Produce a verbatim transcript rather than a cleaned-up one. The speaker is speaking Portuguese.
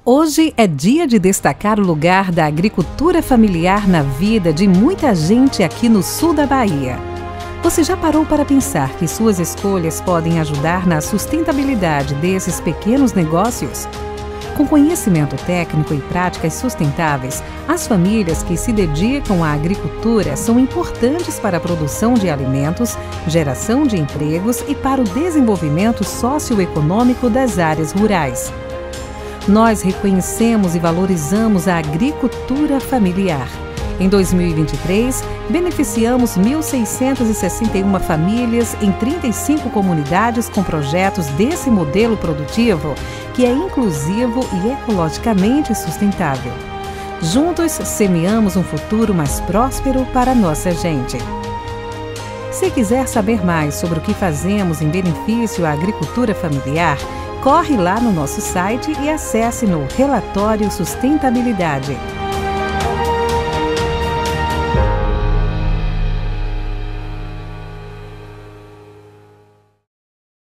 Hoje é dia de destacar o lugar da agricultura familiar na vida de muita gente aqui no sul da Bahia. Você já parou para pensar que suas escolhas podem ajudar na sustentabilidade desses pequenos negócios? Com conhecimento técnico e práticas sustentáveis, as famílias que se dedicam à agricultura são importantes para a produção de alimentos, geração de empregos e para o desenvolvimento socioeconômico das áreas rurais. Nós reconhecemos e valorizamos a agricultura familiar. Em dois mil e vinte e três, beneficiamos mil seiscentas e sessenta e uma famílias em trinta e cinco comunidades com projetos desse modelo produtivo, que é inclusivo e ecologicamente sustentável. Juntos, semeamos um futuro mais próspero para a nossa gente. Se quiser saber mais sobre o que fazemos em benefício à agricultura familiar, corre lá no nosso site e acesse no Relatório Sustentabilidade.